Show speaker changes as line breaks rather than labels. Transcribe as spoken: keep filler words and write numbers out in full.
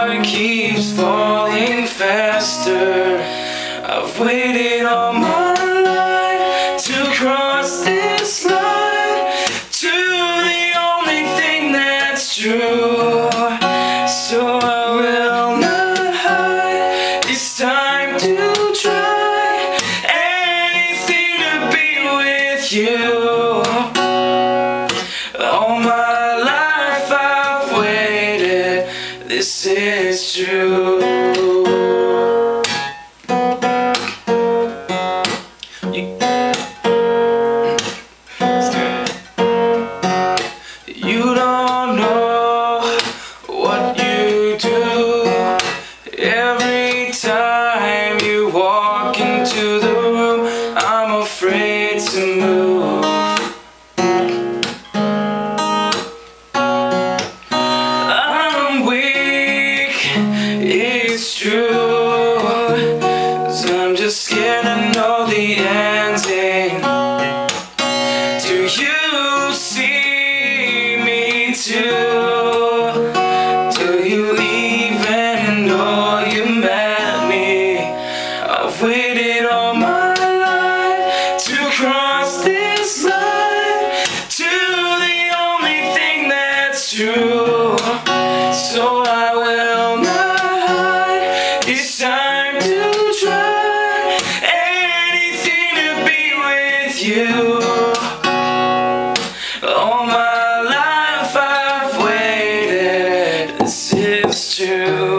heart keeps falling faster. I've waited all my life to cross this line, to the only thing that's true. So I will not hide, it's time to try anything to be with you. All my life I've waited, this is true. You don't know what you do every time you walk into the room. I'm afraid to move. I'm weak, it's true, 'cause I'm just scared to know the ending. Do you see me too? Do you even know you met me? I've waited all my life to cross this line, to the only thing that's true. So I will not hide, it's time to try anything to be with you. All my life I've waited, this is true.